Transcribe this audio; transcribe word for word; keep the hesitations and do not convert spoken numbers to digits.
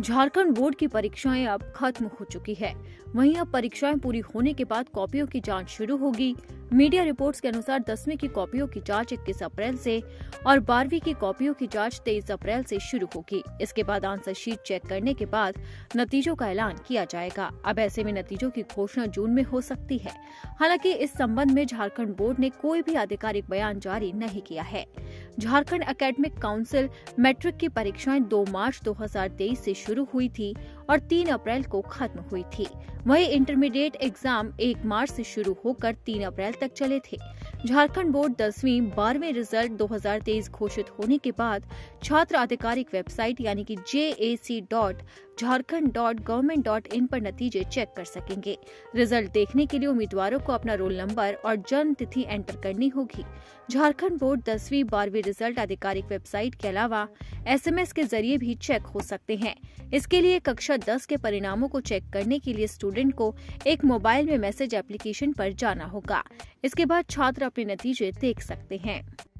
Jharkhand board की परीक्षाएं अब खत्म हो चुकी है। वहीं अब परीक्षाएं पूरी होने के बाद कॉपियों की जांच शुरू होगी। मीडिया रिपोर्ट्स के अनुसार दसवीं की कॉपियों की जांच इक्कीस अप्रैल से और बारहवीं की कॉपियों की जांच तेईस अप्रैल से शुरू होगी। इसके बाद आंसर शीट चेक करने के बाद नतीजों का ऐलान किया जाएगा। अब ऐसे में नतीजों की घोषणा जून में हो सकती है। हालांकि इस संबंध में झारखंड बोर्ड ने कोई भी आधिकारिक बयान जारी नहीं किया है। झारखंड एकेडमिक काउंसिल मैट्रिक की परीक्षाएं दो मार्च दो हज़ार तेईस से शुरू हुई थी और तीन अप्रैल को खत्म हुई थी। वहीं इंटरमीडिएट एग्जाम एक मार्च से शुरू होकर तीन अप्रैल तक चले थे। झारखंड बोर्ड दसवीं बारहवीं रिजल्ट दो हज़ार तेईस घोषित होने के बाद छात्र आधिकारिक वेबसाइट यानी कि J A C dot Jharkhand dot government dot in पर नतीजे चेक कर सकेंगे। रिजल्ट देखने के लिए उम्मीदवारों को अपना रोल नंबर और जन्म तिथि एंटर करनी होगी। झारखंड बोर्ड दसवीं बारहवीं रिजल्ट आधिकारिक वेबसाइट के अलावा एस एम एस के जरिए भी चेक हो सकते हैं। इसके लिए कक्षा दस के परिणामों को चेक करने के लिए स्टूडेंट को एक मोबाइल में मैसेज एप्लीकेशन पर जाना होगा। इसके बाद छात्र अपने नतीजे देख सकते हैं।